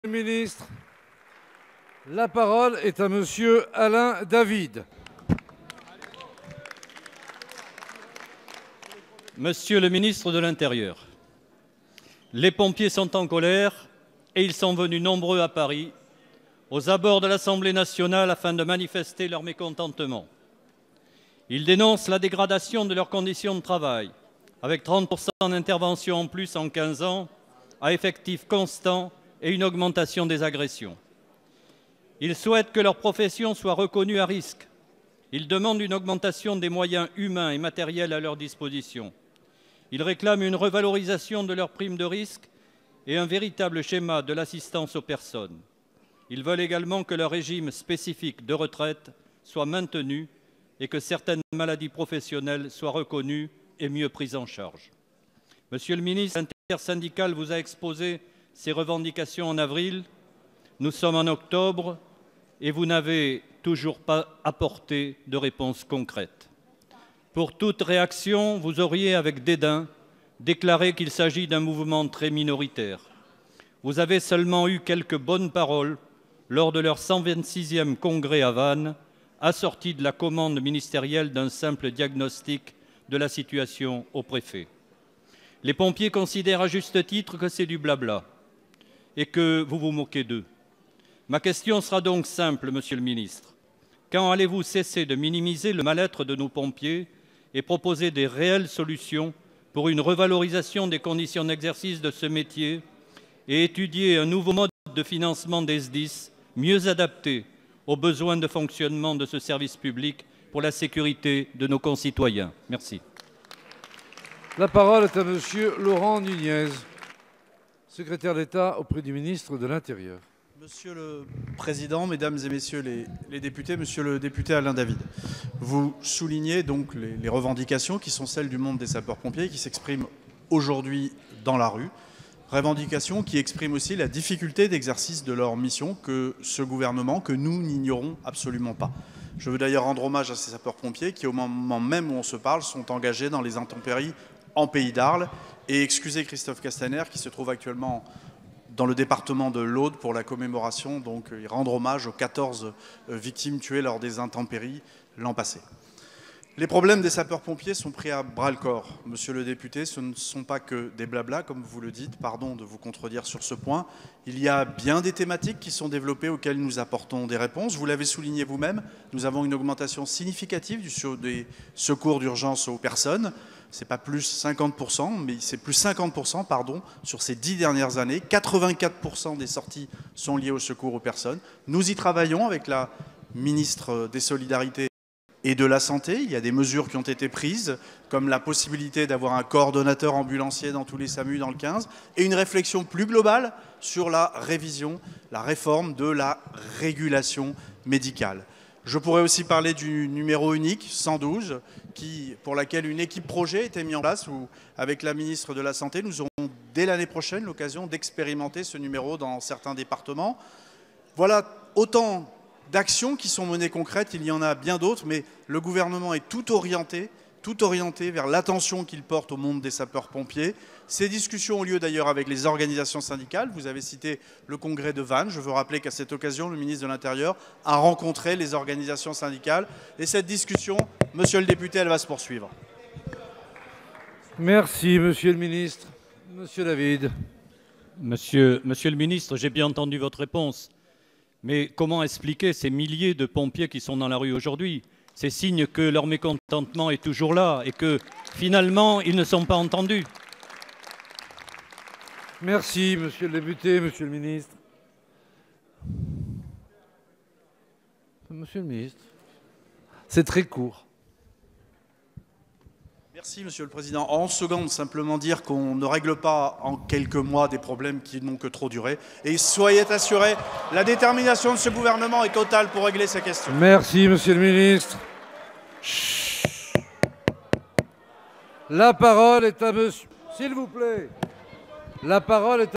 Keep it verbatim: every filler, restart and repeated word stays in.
Monsieur le ministre, la parole est à Monsieur Alain David. Monsieur le ministre de l'Intérieur, les pompiers sont en colère et ils sont venus nombreux à Paris, aux abords de l'Assemblée nationale, afin de manifester leur mécontentement. Ils dénoncent la dégradation de leurs conditions de travail, avec trente pour cent d'intervention en plus en quinze ans, à effectifs constants et une augmentation des agressions. Ils souhaitent que leur profession soit reconnue à risque. Ils demandent une augmentation des moyens humains et matériels à leur disposition. Ils réclament une revalorisation de leurs primes de risque et un véritable schéma de l'assistance aux personnes. Ils veulent également que leur régime spécifique de retraite soit maintenu et que certaines maladies professionnelles soient reconnues et mieux prises en charge. Monsieur le ministre, l'intersyndicale vous a exposé ces revendications en avril. Nous sommes en octobre et vous n'avez toujours pas apporté de réponse concrète. Pour toute réaction, vous auriez, avec dédain, déclaré qu'il s'agit d'un mouvement très minoritaire. Vous avez seulement eu quelques bonnes paroles lors de leur cent vingt-sixième congrès à Vannes, assorti de la commande ministérielle d'un simple diagnostic de la situation au préfet. Les pompiers considèrent à juste titre que c'est du blabla et que vous vous moquez d'eux. Ma question sera donc simple, Monsieur le ministre. Quand allez-vous cesser de minimiser le mal-être de nos pompiers et proposer des réelles solutions pour une revalorisation des conditions d'exercice de ce métier et étudier un nouveau mode de financement des S D I S mieux adapté aux besoins de fonctionnement de ce service public pour la sécurité de nos concitoyens? Merci. La parole est à Monsieur Laurent Nunez, secrétaire d'État auprès du ministre de l'Intérieur. Monsieur le Président, Mesdames et Messieurs les, les députés, Monsieur le député Alain David, vous soulignez donc les, les revendications qui sont celles du monde des sapeurs-pompiers qui s'expriment aujourd'hui dans la rue. Revendications qui expriment aussi la difficulté d'exercice de leur mission que ce gouvernement, que nous n'ignorons absolument pas. Je veux d'ailleurs rendre hommage à ces sapeurs-pompiers qui, au moment même où on se parle, sont engagés dans les intempéries en Pays d'Arles, et excuser Christophe Castaner qui se trouve actuellement dans le département de l'Aude pour la commémoration, donc et rendre hommage aux quatorze victimes tuées lors des intempéries l'an passé. Les problèmes des sapeurs-pompiers sont pris à bras-le-corps. Monsieur le député, ce ne sont pas que des blablas, comme vous le dites, pardon de vous contredire sur ce point. Il y a bien des thématiques qui sont développées auxquelles nous apportons des réponses. Vous l'avez souligné vous-même, nous avons une augmentation significative du des secours d'urgence aux personnes. Ce n'est pas plus cinquante pour cent, mais c'est plus cinquante pour cent pardon, sur ces dix dernières années. quatre-vingt-quatre pour cent des sorties sont liées au secours aux personnes. Nous y travaillons avec la ministre des Solidarités et de la Santé. Il y a des mesures qui ont été prises, comme la possibilité d'avoir un coordonnateur ambulancier dans tous les SAMU dans le quinze, et une réflexion plus globale sur la révision, la réforme de la régulation médicale. Je pourrais aussi parler du numéro unique cent douze, qui, pour laquelle une équipe projet a été mise en place, où, avec la ministre de la Santé, nous aurons dès l'année prochaine l'occasion d'expérimenter ce numéro dans certains départements. Voilà autant d'actions qui sont menées concrètes, il y en a bien d'autres, mais le gouvernement est tout orienté, tout orienté vers l'attention qu'il porte au monde des sapeurs-pompiers. Ces discussions ont lieu d'ailleurs avec les organisations syndicales. Vous avez cité le congrès de Vannes. Je veux rappeler qu'à cette occasion, le ministre de l'Intérieur a rencontré les organisations syndicales. Et cette discussion, monsieur le député, elle va se poursuivre. Merci, Monsieur le ministre. Monsieur David. Monsieur, monsieur le ministre, j'ai bien entendu votre réponse. Mais comment expliquer ces milliers de pompiers qui sont dans la rue aujourd'hui? C'est signe que leur mécontentement est toujours là et que, finalement, ils ne sont pas entendus. Merci, Monsieur le député, Monsieur le ministre. Monsieur le ministre, c'est très court. Merci, Monsieur le Président. En onze secondes, simplement dire qu'on ne règle pas en quelques mois des problèmes qui n'ont que trop duré. Et soyez assurés, la détermination de ce gouvernement est totale pour régler ces questions. Merci, Monsieur le ministre. Chut. La parole est à Monsieur... S'il vous plaît. La parole est à...